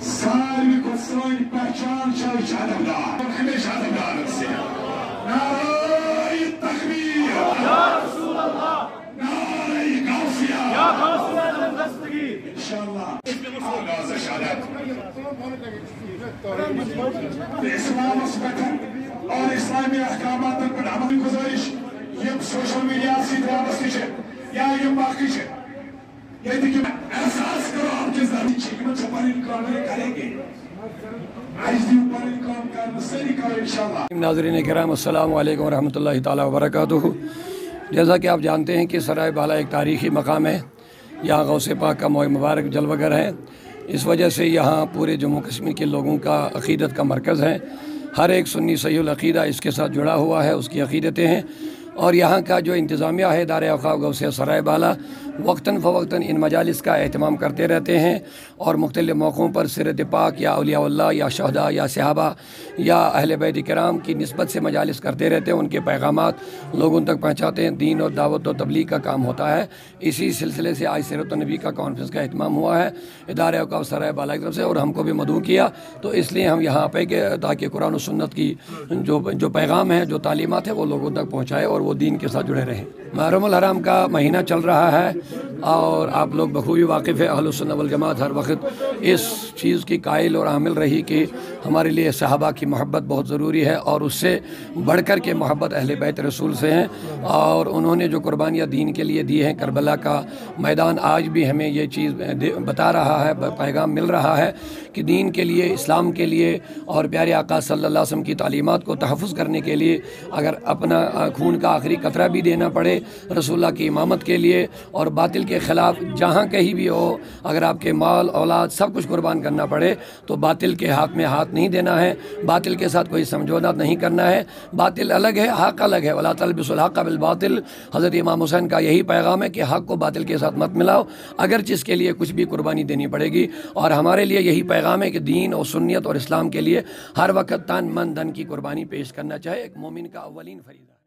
सारी को सोनी पहचान चल अदबदार हमेशा अदबदार से नारे तकबीर या रसूल अल्लाह नारे गौसिया या गौसिया दस्तगीर इंशाअल्लाह आगाज़ शहादत इस्लाम वतन और इस्लामी अहकामात पर अमल गुजारिश ये सोशल मीडिया से वाबस्ते है या ये बाकी है ये देखिए एहसास करो आपके ज़ाती चिकन चपानी काम करेंगे आज भी ऊपर काम करना सही करो इंशाअल्लाह। नाज़रीन किराम अस्सलामु अलैकुम रहमतुल्लाहि ताला व बरकातुहू। जैसा कि आप जानते हैं कि सराय बाला एक तारीख़ी मकाम है। यहाँ गौसे पाक का मोए मुबारक जलवगर है। इस वजह से यहाँ पूरे जम्मू कश्मीर के लोगों का अक़ीदत का मरकज़ है। हर एक सुन्नी सहीहुल अक़ीदा इसके साथ जुड़ा हुआ है, उसकी अक़ीदतें हैं। और यहाँ का जो इंतज़ामिया है दार औक़ाफ़ गौसे सराय बाला वक्तन फ़वक्तन इन मजालिस का एहतमाम करते रहते हैं और मुख्तलिफ़ मौक़ों पर सीरत पाक या औलिया या शहदा या सहाबा या अहले बैत किराम की निस्बत से मजालिस करते रहते हैं। उनके पैगामात लोगों तक पहुँचाते हैं। दीन और दावत और तबलीग का काम होता है। इसी सिलसिले से आज सीरत नबी का कॉन्फ्रेंस का एहतमाम हुआ है दार औक़ाफ़ सराय बाला की तरफ से और हमको भी मदऊ किया। तो इसलिए हम यहाँ पे कि ताकि कुरान और सुन्नत की जो पैगाम है, जो तालीमात है, वो लोगों तक पहुँचाए और वो दीन के साथ जुड़े रहें। मुहर्रमुल हराम का महीना चल रहा है और आप लोग बखूबी वाकिफ़ है। अहलुस सुन्नह वल जमात हर वक्त इस चीज़ की कायल और आमिल रही कि हमारे लिए सहाबा की मोहब्बत बहुत ज़रूरी है और उससे बढ़कर के मोहब्बत अहले बैत रसूल से हैं। और उन्होंने जो कुर्बानियाँ दीन के लिए दी हैं, करबला का मैदान आज भी हमें ये चीज़ बता रहा है, पैगाम मिल रहा है कि दीन के लिए, इस्लाम के लिए और प्यारे आका सल्लल्लाहु अलैहि वसल्लम की तालीमात को तहफ़्फ़ुज़ करने के लिए अगर अपना खून का आखिरी कतरा भी देना पड़े रसूलुल्लाह की इमामत के लिए और बातिल के ख़िलाफ़ जहाँ कहीं भी हो, अगर आपके माल औलाद सब कुछ कुर्बान करना पड़े तो बातिल के हाथ में हाथ नहीं देना है। बातिल के साथ कोई समझौता नहीं करना है। बातिल अलग है, हक़ अलग है। वला तलबिसुल हक़्क़ बिल बातिल। हज़रत इमाम हुसैन का यही पैगाम है कि हक़ को बातिल के साथ मत मिलाओ, अगर जिसके लिए कुछ भी कुर्बानी देनी पड़ेगी। और हमारे लिए यही पैगाम है कि दीन और सुन्नियत और इस्लाम के लिए हर वक्त तन मन धन की कुर्बानी पेश करना चाहे एक मोमिन का अव्वलीन फरीज़ा।